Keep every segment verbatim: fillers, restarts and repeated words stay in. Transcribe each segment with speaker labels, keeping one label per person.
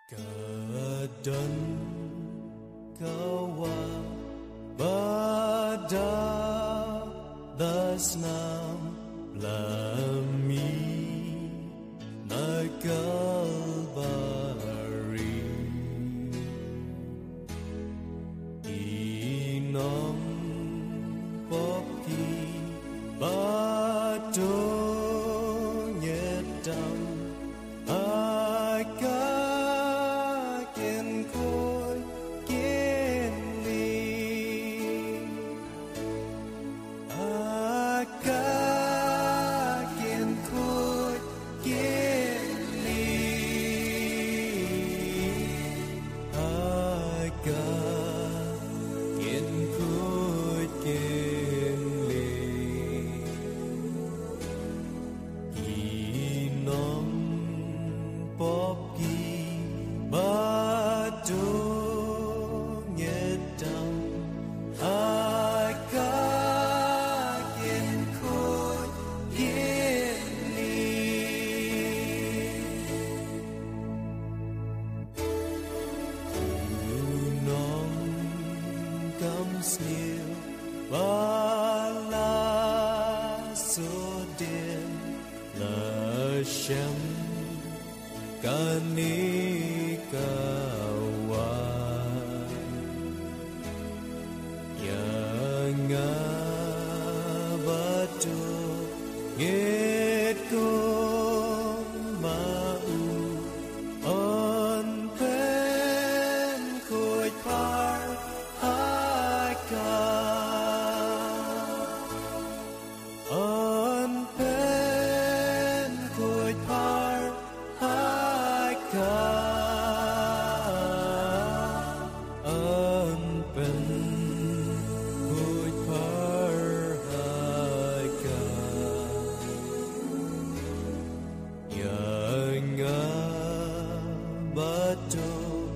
Speaker 1: Kadang kawa bada dasnam lami nagalbari inom poki batu nyedam Sneer Bala Sodin Lashem Kanikawa Yang abadu Ngitku mau On pen Kuy par On pen kuy par haka On pen kuy par haka Yang abadu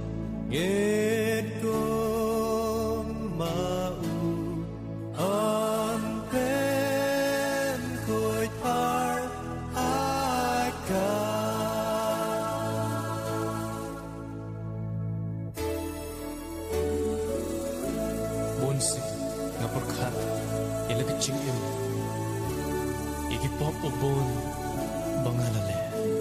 Speaker 1: ngitku mau On pen kuy par haka Bonsi ngapurkhat ila kaching im Igi pop obon bangalale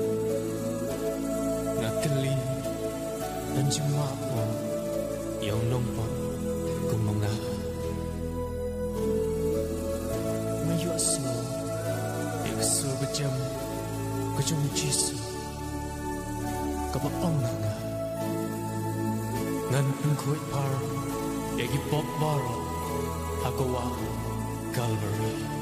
Speaker 1: Ngakali dan jima mo Yang nongpon kumanga Mayu asmo Iksu bejam Kejung jisu Kapapong nga Ngan pengkuit par Egi pop baro Hagawa Calvary